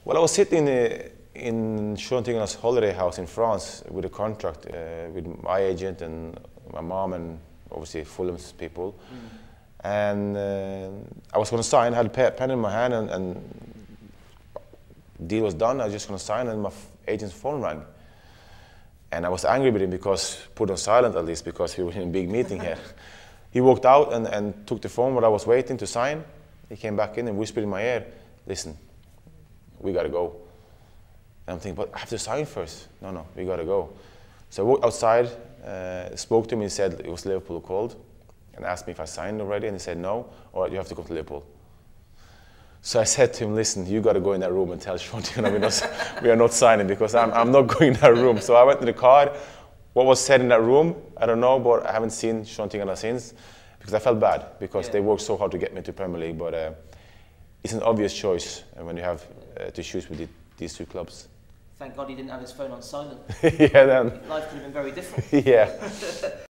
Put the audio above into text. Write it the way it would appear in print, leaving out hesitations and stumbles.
Well, I was sitting in Schontingen's holiday house in France with a contract with my agent and my mom and obviously Fulham's people. And I was going to sign, I had a pen in my hand, and deal was done. I was just going to sign, and my agent's phone rang. And I was angry with him because, put on silent at least, because we were in a big meeting here. He walked out and took the phone while I was waiting to sign. He came back in and whispered in my ear, "Listen, we got to go." And I'm thinking, but I have to sign first. No, we got to go. So I walked outside, spoke to him, and he said it was Liverpool who called and asked me if I signed already, and he said no, or you have to come to Liverpool. So I said to him, "Listen, you got to go in that room and tell Schontigen we are not signing, because I'm not going in that room." So I went to the car. What was said in that room, I don't know, but I haven't seen Schontigen since, because I felt bad, because they worked so hard to get me to Premier League. But it's an obvious choice when you have to choose with these two clubs. Thank God he didn't have his phone on silent. Yeah, then. Life could have been very different. Yeah.